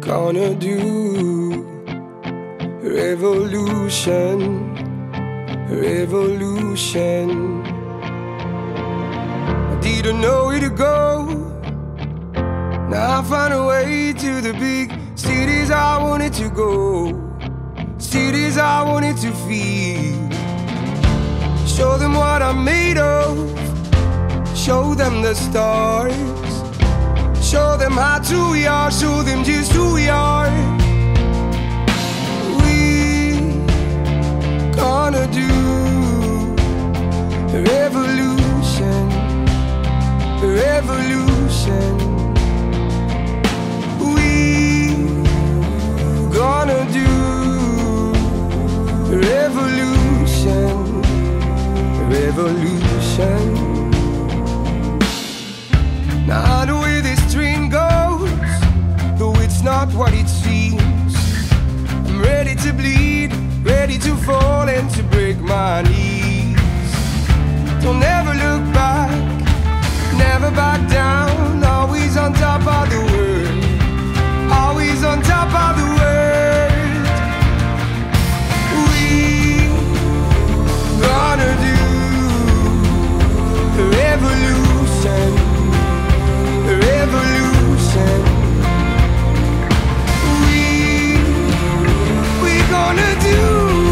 gonna do revolution, revolution. I didn't know where to go. Now I found a way to the big cities I wanted to go, cities I wanted to feel. Show them what I'm made of, show them the stars, show them how true we are, show them just who we are. We gonna do revolution, revolution. We gonna do revolution, revolution. Now the way this train goes, though it's not what it seems, I'm ready to bleed, ready to fall and to break my knees. Don't ever look back, never back down, always on top of the world, always on top of the world. We gonna do revolution, revolution. We gonna do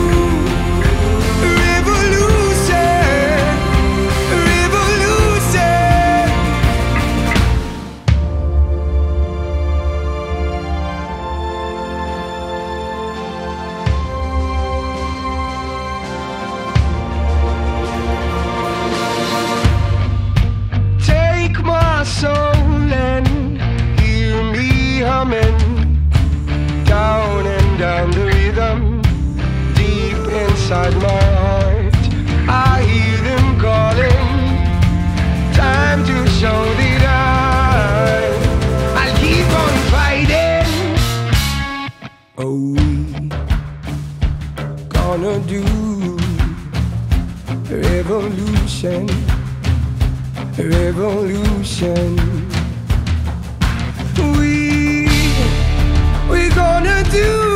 revolution, revolution. Take my soul and hear me humming, down and down the rhythm, deep inside my heart. I hear them calling, time to show that I'll keep on fighting. Oh, we gonna do revolution, revolution. We gonna do